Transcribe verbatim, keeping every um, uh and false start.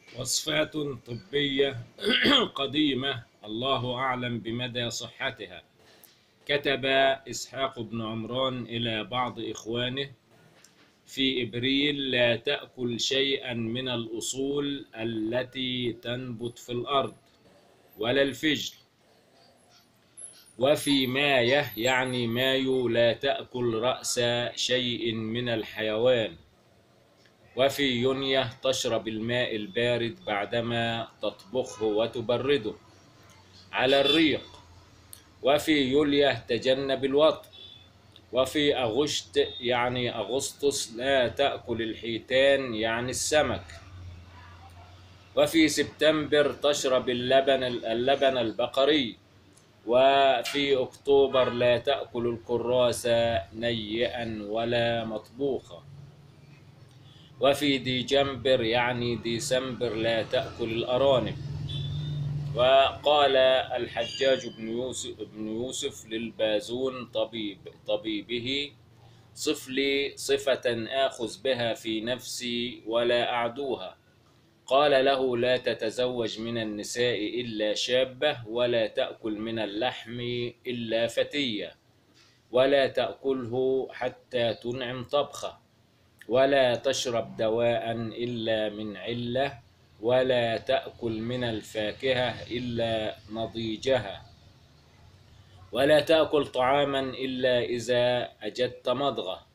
وصفات طبية قديمة الله أعلم بمدى صحتها. كتب إسحاق بن عمران إلى بعض إخوانه في إبريل: لا تأكل شيئا من الأصول التي تنبت في الأرض ولا الفجل. وفي مايه يعني مايو: لا تأكل رأس شيء من الحيوان. وفي يونيو: تشرب الماء البارد بعدما تطبخه وتبرده على الريق. وفي يوليو: تجنب الوطء. وفي أغشت يعني أغسطس: لا تأكل الحيتان يعني السمك. وفي سبتمبر: تشرب اللبن اللبن البقري. وفي أكتوبر: لا تأكل الكراسة نيئا ولا مطبوخة. وفي ديجمبر يعني ديسمبر: لا تأكل الأرانب. وقال الحجاج بن يوسف, بن يوسف للبازون طبيب طبيبه: صف لي صفة آخذ بها في نفسي ولا أعدوها. قال له: لا تتزوج من النساء إلا شابة، ولا تأكل من اللحم إلا فتية، ولا تأكله حتى تنعم طبخه، ولا تشرب دواء إلا من علة، ولا تأكل من الفاكهة إلا نضيجها، ولا تأكل طعاما إلا إذا أجدت مضغه.